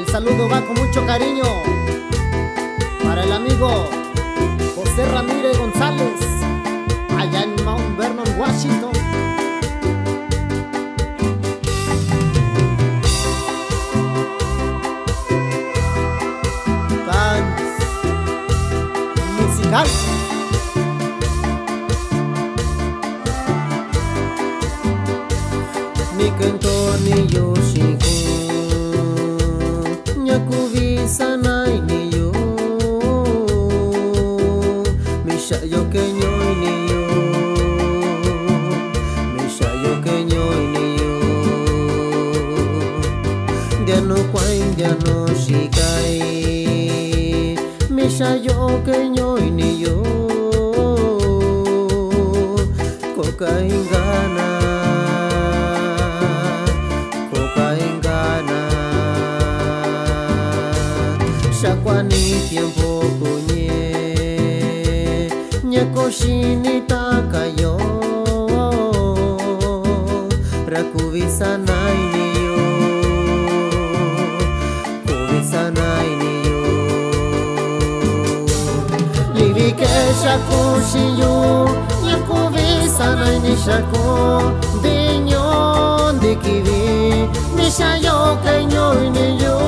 saludo va con mucho cariño para el amigo José Ramírez González, allá en Mount Vernon, Washington. Musical. Mi canto ni yo shiku nyakuvi sanai ni yo misha yo kenyoy ni yo misha yo kenyoy ni yo diano kwain diano shikai misha yo kenyoy ni yo kokaingana Shakwani tiempo kunye nyakoshini takayo rakuvisanai niyo kuvisanai niyo livike shakushiyo nyakuvisanai ni shako dinyon dikivi nishayo kenyoy niyo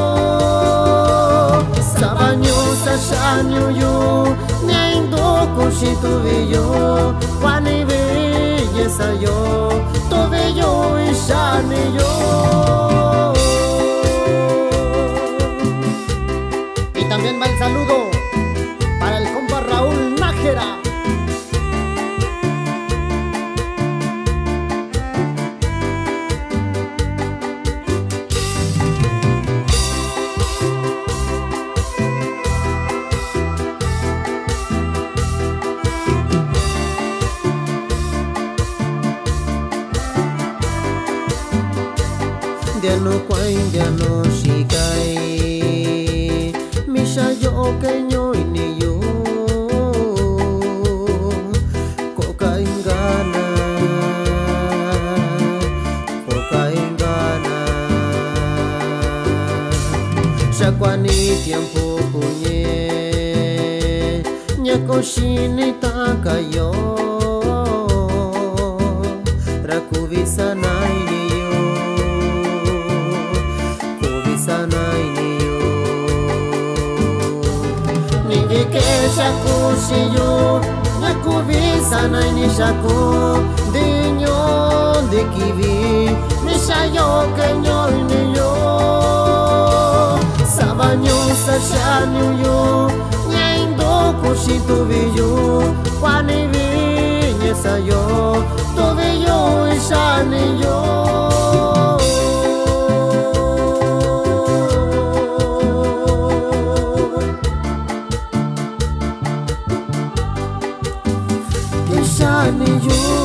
Sabanyo sa shanyo yo Nyaindo kushito veyo Wani belleza yo Tove yo y shane yo. Y también va el saludo para el compa Raúl Nájera. Diano kwain diano shikai misha yo kenyoy ni yo kokaingana shakwani tiempo kunye nyakoshini takayo rakuvisanai ni sanai niyo nivike shakushiyo nyakuvisanai ni shako dinyon dikivi mishayo kenyoy niyo sabanyo sa shanyo yo nyaindo kushito viyo kwani vinyesa yo toveyo ishane yo. Shani you